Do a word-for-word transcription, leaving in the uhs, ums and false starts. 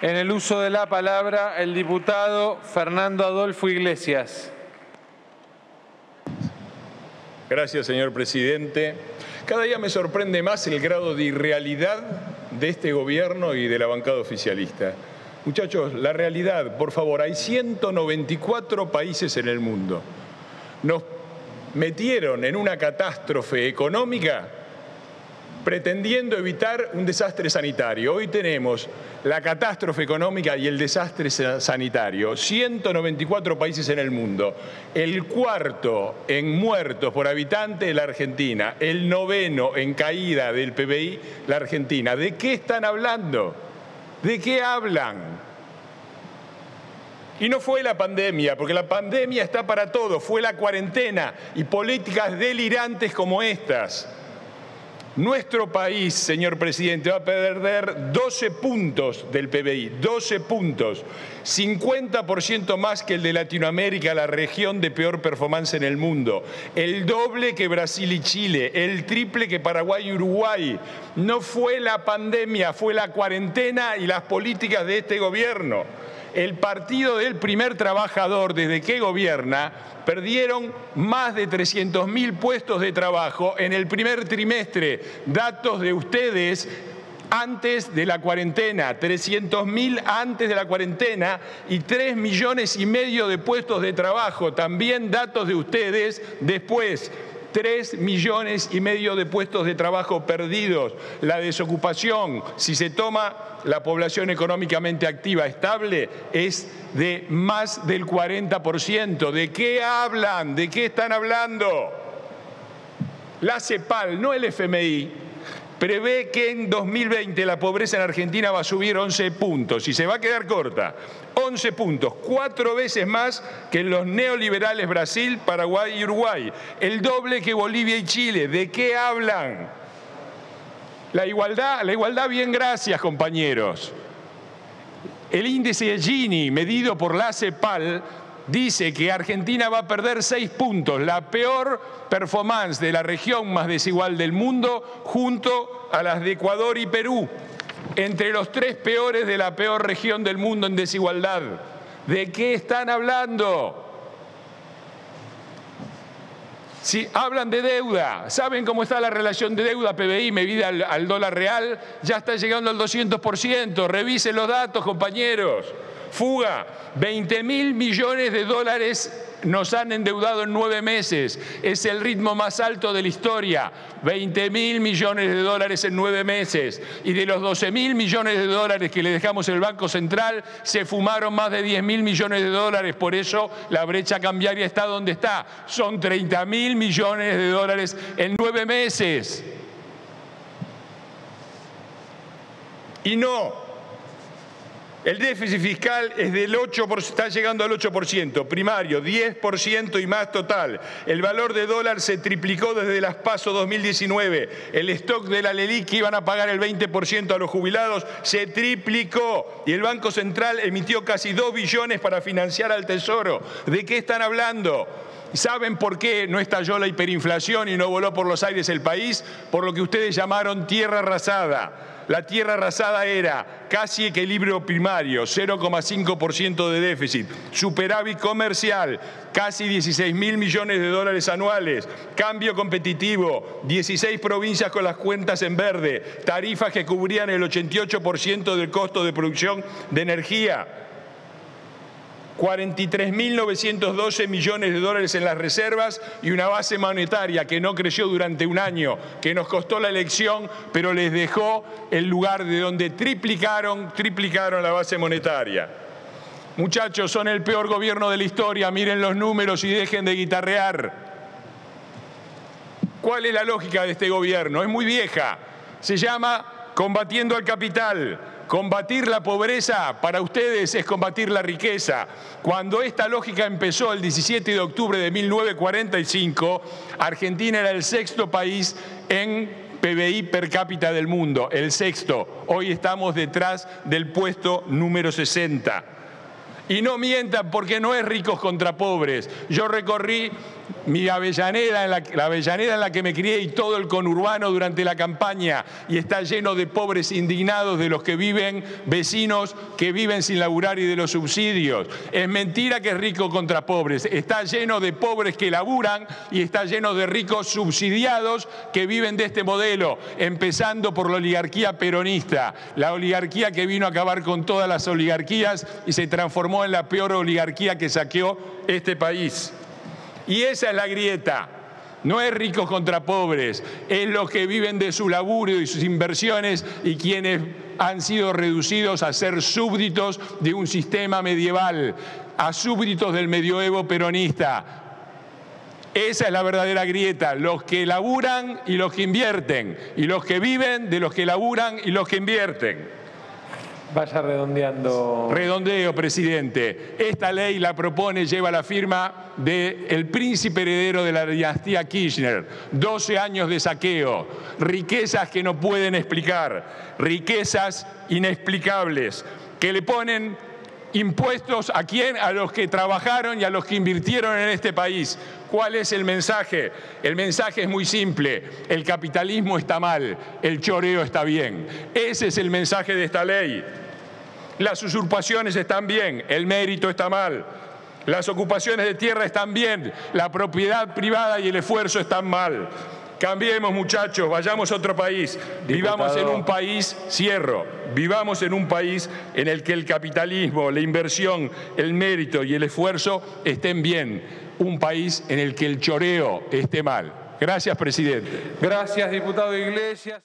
En el uso de la palabra, el diputado Fernando Adolfo Iglesias. Gracias, señor presidente. Cada día me sorprende más el grado de irrealidad de este gobierno y de la bancada oficialista. Muchachos, la realidad, por favor, hay ciento noventa y cuatro países en el mundo. Nos metieron en una catástrofe económica pretendiendo evitar un desastre sanitario. Hoy tenemos la catástrofe económica y el desastre sanitario. ciento noventa y cuatro países en el mundo. El cuarto en muertos por habitante, la Argentina. El noveno en caída del P B I, la Argentina. ¿De qué están hablando? ¿De qué hablan? Y no fue la pandemia, porque la pandemia está para todo. Fue la cuarentena y políticas delirantes como estas. Nuestro país, señor presidente, va a perder doce puntos del P B I, doce puntos, cincuenta por ciento más que el de Latinoamérica, la región de peor performance en el mundo, el doble que Brasil y Chile, el triple que Paraguay y Uruguay. No fue la pandemia, fue la cuarentena y las políticas de este gobierno. El Partido del Primer Trabajador, desde que gobierna, perdieron más de trescientos mil puestos de trabajo en el primer trimestre. Datos de ustedes antes de la cuarentena, trescientos mil antes de la cuarentena y tres millones y medio de puestos de trabajo. También datos de ustedes después. Tres millones y medio de puestos de trabajo perdidos. La desocupación, si se toma la población económicamente activa estable, es de más del cuarenta por ciento. ¿De qué hablan? ¿De qué están hablando? La CEPAL, no el F M I, prevé que en dos mil veinte la pobreza en Argentina va a subir once puntos y se va a quedar corta. once puntos, cuatro veces más que en los neoliberales Brasil, Paraguay y Uruguay. El doble que Bolivia y Chile. ¿De qué hablan? La igualdad, la igualdad bien, gracias, compañeros. El índice de Gini, medido por la CEPAL, dice que Argentina va a perder seis puntos, la peor performance de la región más desigual del mundo, junto a las de Ecuador y Perú, entre los tres peores de la peor región del mundo en desigualdad. ¿De qué están hablando? Si hablan de deuda, ¿saben cómo está la relación de deuda P B I medida al, al dólar real? Ya está llegando al doscientos por ciento. Revisen los datos, compañeros. Fuga, veinte mil millones de dólares nos han endeudado en nueve meses. Es el ritmo más alto de la historia. veinte mil millones de dólares en nueve meses. Y de los doce mil millones de dólares que le dejamos en el Banco Central, se fumaron más de diez mil millones de dólares. Por eso la brecha cambiaria está donde está. Son treinta mil millones de dólares en nueve meses. Y no. El déficit fiscal es del ocho por ciento, está llegando al ocho por ciento, primario, diez por ciento y más total. El valor de dólar se triplicó desde las PASO dos mil diecinueve. El stock de la LELIQ que iban a pagar el veinte por ciento a los jubilados se triplicó. Y el Banco Central emitió casi dos billones para financiar al Tesoro. ¿De qué están hablando? ¿Saben por qué no estalló la hiperinflación y no voló por los aires el país? Por lo que ustedes llamaron tierra arrasada. La tierra arrasada era casi equilibrio primario, cero coma cinco por ciento de déficit, superávit comercial, casi dieciséis mil millones de dólares anuales, cambio competitivo, dieciséis provincias con las cuentas en verde, tarifas que cubrían el ochenta y ocho por ciento del costo de producción de energía, cuarenta y tres mil novecientos doce millones de dólares en las reservas y una base monetaria que no creció durante un año, que nos costó la elección, pero les dejó el lugar de donde triplicaron, triplicaron la base monetaria. Muchachos, son el peor gobierno de la historia, miren los números y dejen de guitarrear. ¿Cuál es la lógica de este gobierno? Es muy vieja, se llama combatiendo al capital. Combatir la pobreza para ustedes es combatir la riqueza. Cuando esta lógica empezó el diecisiete de octubre de mil novecientos cuarenta y cinco, Argentina era el sexto país en P B I per cápita del mundo, el sexto. Hoy estamos detrás del puesto número sesenta. Y no mientan porque no es ricos contra pobres. Yo recorrí mi Avellaneda, en la, la Avellaneda en la que me crié y todo el conurbano durante la campaña, y está lleno de pobres indignados, de los que viven, vecinos que viven sin laburar y de los subsidios. Es mentira que es rico contra pobres, está lleno de pobres que laburan y está lleno de ricos subsidiados que viven de este modelo, empezando por la oligarquía peronista, la oligarquía que vino a acabar con todas las oligarquías y se transformó en la peor oligarquía que saqueó este país. Y esa es la grieta. No es ricos contra pobres, es los que viven de su laburo y sus inversiones y quienes han sido reducidos a ser súbditos de un sistema medieval, a súbditos del medioevo peronista. Esa es la verdadera grieta, los que laburan y los que invierten, y los que viven de los que laburan y los que invierten. Vaya redondeando. Redondeo, presidente. Esta ley la propone, lleva la firma del príncipe heredero de la dinastía Kirchner. doce años de saqueo, riquezas que no pueden explicar, riquezas inexplicables, que le ponen impuestos a quién, a los que trabajaron y a los que invirtieron en este país. ¿Cuál es el mensaje? El mensaje es muy simple. El capitalismo está mal, el choreo está bien. Ese es el mensaje de esta ley. Las usurpaciones están bien, el mérito está mal. Las ocupaciones de tierra están bien, la propiedad privada y el esfuerzo están mal. Cambiemos, muchachos, vayamos a otro país. Vivamos en un país, cierro, vivamos en un país en el que el capitalismo, la inversión, el mérito y el esfuerzo estén bien. Un país en el que el choreo esté mal. Gracias, presidente. Gracias, diputado Iglesias.